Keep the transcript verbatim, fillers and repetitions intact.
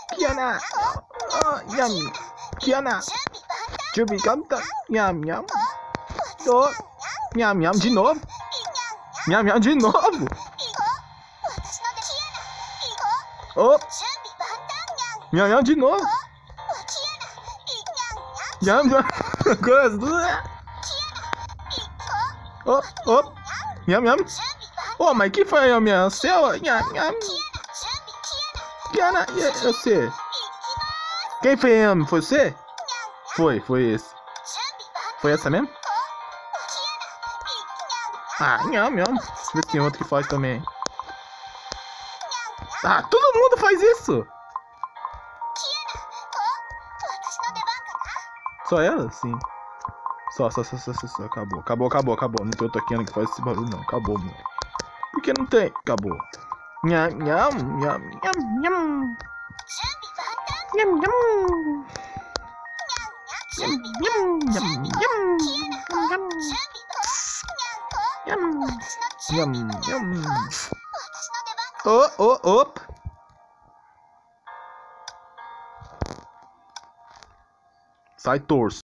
Kiana. Oh, yummy. Kiana. Jubi canta. Nham, nham. Oh, nham, nham de novo. Nham, nham de novo. Oh. Nham, nham de novo. Nham, nham. Gosto. Oh, oh. Nham, nham. Oh, mas que foi a minha? Seu? Nham, nham. Kiana, eu sei. Quem foi Nham? Foi você? Foi, foi esse. Foi essa mesmo? Ah, Nham, Nham. Deixa eu ver se tem outro que faz também. Ah, todo mundo faz isso. Só ela? Sim. Só, só, só, só, só, só. Acabou, acabou, acabou, acabou. Não tem outra Kiana que faz esse barulho, não. Acabou, mano. Por que não tem? Acabou. Nham, nham, nham, nham, nham. Nham, nham. Nham, nham, nham, nham. Nham. Nham, nham. Oh, oh, oh. Sai torso.